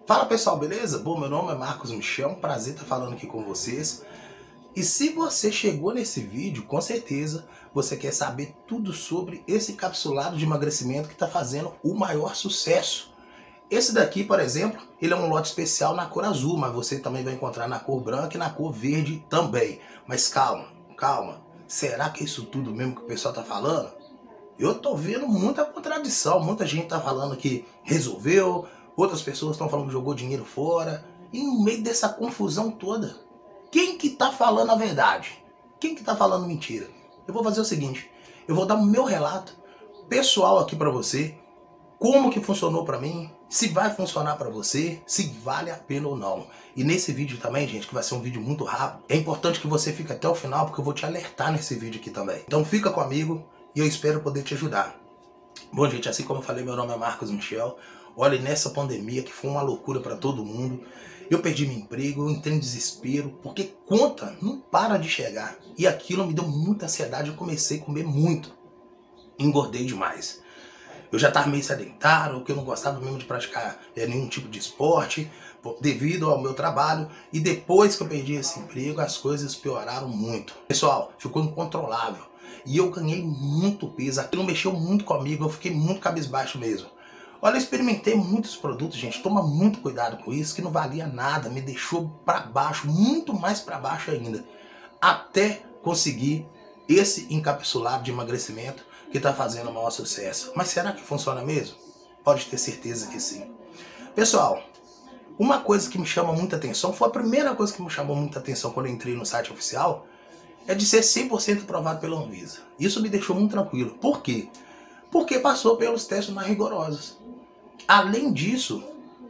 Fala pessoal, beleza? Bom, meu nome é Marcos Michel, um prazer estar falando aqui com vocês. E se você chegou nesse vídeo, com certeza você quer saber tudo sobre esse encapsulado de emagrecimento que está fazendo o maior sucesso. Esse daqui, por exemplo, ele é um lote especial na cor azul, mas você também vai encontrar na cor branca e na cor verde também. Mas calma, calma. Será que é isso tudo mesmo que o pessoal está falando? Eu tô vendo muita contradição, muita gente tá falando que resolveu, outras pessoas estão falando que jogou dinheiro fora. E no meio dessa confusão toda, quem que tá falando a verdade? Quem que tá falando mentira? Eu vou fazer o seguinte, eu vou dar o meu relato pessoal aqui pra você, como que funcionou pra mim, se vai funcionar pra você, se vale a pena ou não. E nesse vídeo também, gente, que vai ser um vídeo muito rápido, é importante que você fique até o final, porque eu vou te alertar nesse vídeo aqui também. Então fica comigo e eu espero poder te ajudar. Bom, gente, assim como eu falei, meu nome é Marcos Michel. Olha, nessa pandemia que foi uma loucura para todo mundo, eu perdi meu emprego, eu entrei em desespero, porque conta não para de chegar. E aquilo me deu muita ansiedade, eu comecei a comer muito. Engordei demais. Eu já estava meio sedentário, que eu não gostava mesmo de praticar nenhum tipo de esporte, devido ao meu trabalho. E depois que eu perdi esse emprego, as coisas pioraram muito. Pessoal, ficou incontrolável. E eu ganhei muito peso, aquilo mexeu muito comigo, eu fiquei muito cabisbaixo mesmo. Olha, eu experimentei muitos produtos, gente, toma muito cuidado com isso, que não valia nada, me deixou para baixo, muito mais para baixo ainda. Até conseguir esse encapsulado de emagrecimento que está fazendo o maior sucesso. Mas será que funciona mesmo? Pode ter certeza que sim. Pessoal, uma coisa que me chama muita atenção, foi a primeira coisa que me chamou muita atenção quando eu entrei no site oficial, é de ser 100% aprovado pela Anvisa. Isso me deixou muito tranquilo. Por quê? Porque passou pelos testes mais rigorosos. Além disso,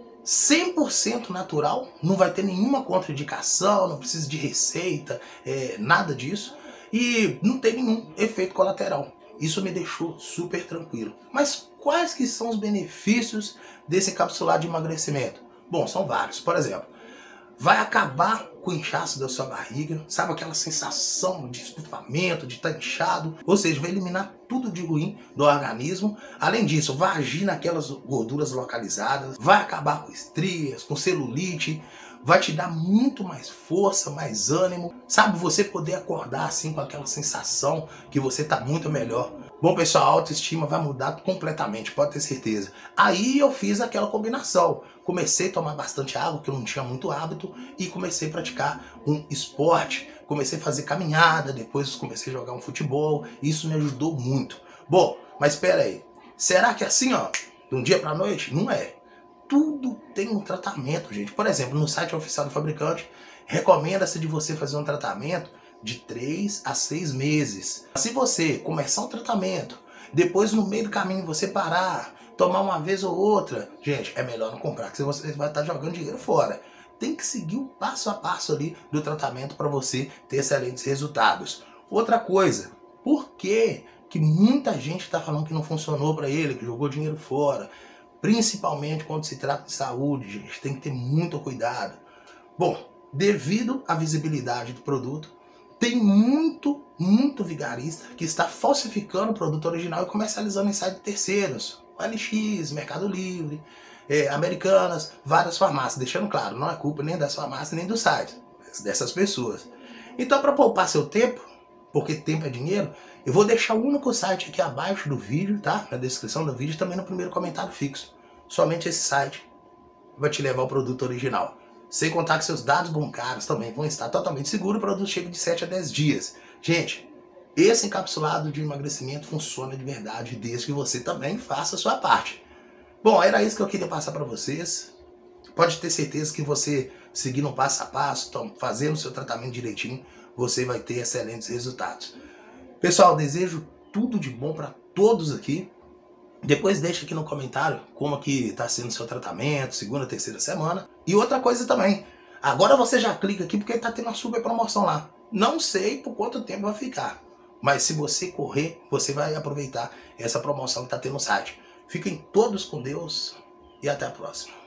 100% natural, não vai ter nenhuma contraindicação, não precisa de receita, nada disso. E não tem nenhum efeito colateral. Isso me deixou super tranquilo. Mas quais que são os benefícios desse encapsulado de emagrecimento? Bom, são vários. Por exemplo, vai acabar com o inchaço da sua barriga, sabe aquela sensação de estufamento, de estar inchado, ou seja, vai eliminar tudo de ruim do organismo. Além disso, vai agir naquelas gorduras localizadas, vai acabar com estrias, com celulite, vai te dar muito mais força, mais ânimo, sabe, você poder acordar assim com aquela sensação que você está muito melhor. Bom, pessoal, a autoestima vai mudar completamente, pode ter certeza. Aí eu fiz aquela combinação. Comecei a tomar bastante água, que eu não tinha muito hábito, e comecei a praticar um esporte. Comecei a fazer caminhada, depois comecei a jogar um futebol. Isso me ajudou muito. Bom, mas espera aí. Será que é assim, ó, de um dia para a noite? Não é. Tudo tem um tratamento, gente. Por exemplo, no site oficial do fabricante, recomenda-se de você fazer um tratamento de 3 a 6 meses. Se você começar um tratamento, depois no meio do caminho você parar, tomar uma vez ou outra, gente, é melhor não comprar, porque você vai estar jogando dinheiro fora. Tem que seguir o passo a passo ali do tratamento para você ter excelentes resultados. Outra coisa, por que muita gente está falando que não funcionou para ele, que jogou dinheiro fora? Principalmente quando se trata de saúde, gente, tem que ter muito cuidado. Bom, devido à visibilidade do produto, tem muito vigarista que está falsificando o produto original e comercializando em sites de terceiros. OLX, Mercado Livre, Americanas, várias farmácias. Deixando claro, não é culpa nem das farmácias nem do site, dessas pessoas. Então, para poupar seu tempo, porque tempo é dinheiro, eu vou deixar o único site aqui abaixo do vídeo, tá? Na descrição do vídeo e também no primeiro comentário fixo. Somente esse site vai te levar ao produto original. Sem contar que seus dados bancários também vão estar totalmente seguros. O produto chega de 7 a 10 dias. Gente, esse encapsulado de emagrecimento funciona de verdade, desde que você também faça a sua parte. Bom, era isso que eu queria passar para vocês. Pode ter certeza que você seguindo um passo a passo, fazendo o seu tratamento direitinho, você vai ter excelentes resultados. Pessoal, desejo tudo de bom para todos aqui. Depois deixa aqui no comentário como que está sendo o seu tratamento, segunda, terceira semana. E outra coisa também, agora você já clica aqui porque está tendo uma super promoção lá. Não sei por quanto tempo vai ficar, mas se você correr, você vai aproveitar essa promoção que está tendo no site. Fiquem todos com Deus e até a próxima.